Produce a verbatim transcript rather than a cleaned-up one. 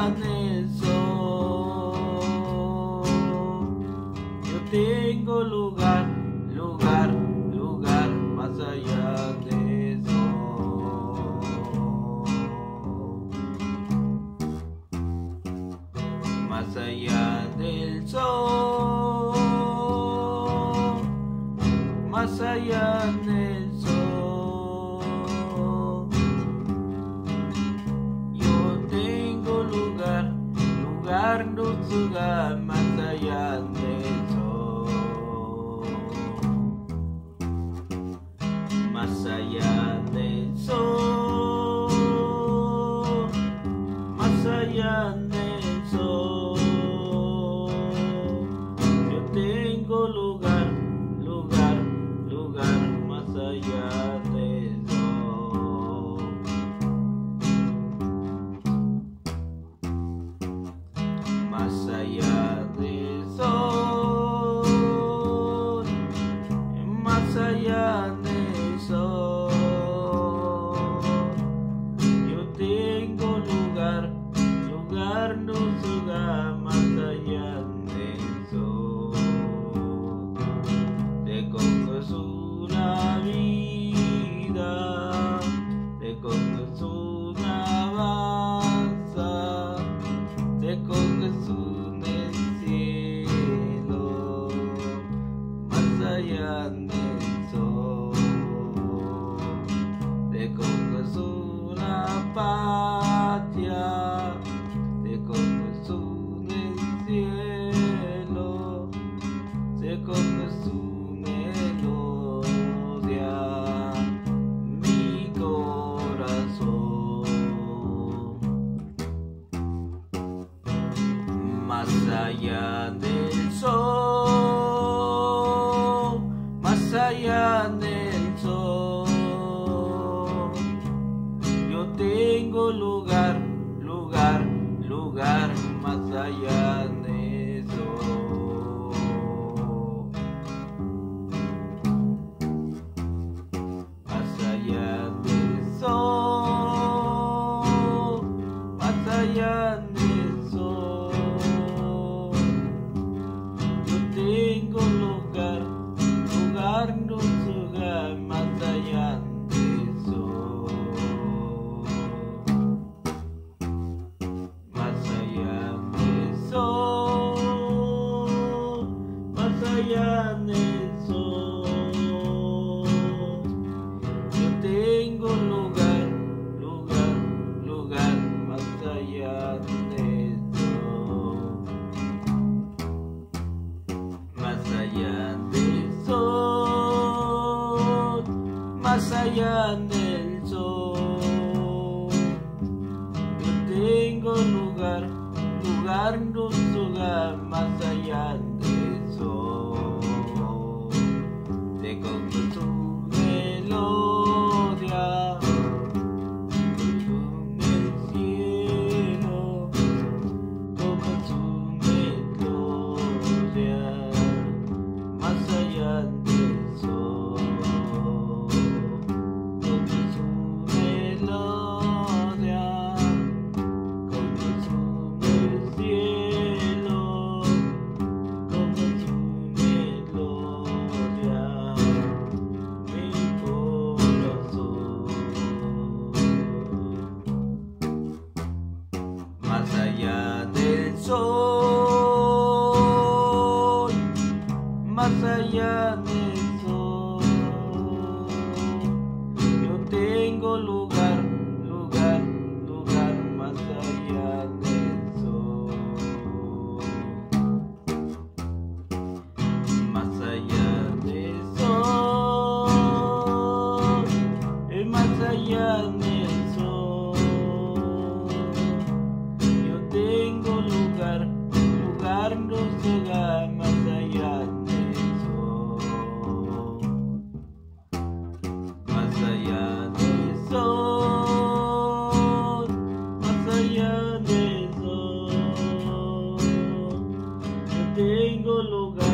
del sol. Yo tengo lugar, lugar, lugar más allá del sol. Más allá del sol, más allá del sol. Yo tengo lugar, lugar, lugar más allá del sol. Más allá del sol, más allá del sol. Yo tengo lugar, lugar, lugar más allá del sol. Más allá del sol, más allá del sol. Yo tengo lugar, lugar, lugar más allá del sol. Te conozco una vida, te conozco una avanza, te conozco en el cielo, más allá del sol. Te conozco una patria, te conozco en el cielo, te conozco melodía, mi corazón. Más allá del sol, más allá del sol. Yo tengo lugar, lugar, lugar más allá del sol. Más allá del sol, más allá del sol. Yo tengo lugar, lugar, lugar más allá del sol. Más allá del sol, más allá del sol. Yo tengo lugar, lugar, lugar más allá del sol. Más allá del sol, más allá del sol. Yo tengo lugar, lugar, lugar más allá del sol. Te conozco tu melodía, en el cielo, como tu melodía, más allá del sol. Como tu melodía, como tu el cielo, como tu melodía, mi corazón. Más allá del sol, más allá del sol. Yo tengo lugar, lugar, lugar más allá del sol. Más allá del sol, eh, más allá del sol. Yo tengo lugar, lugar, lugar más allá del sol. Más allá del sol, más allá del sol. Yo tengo lugar.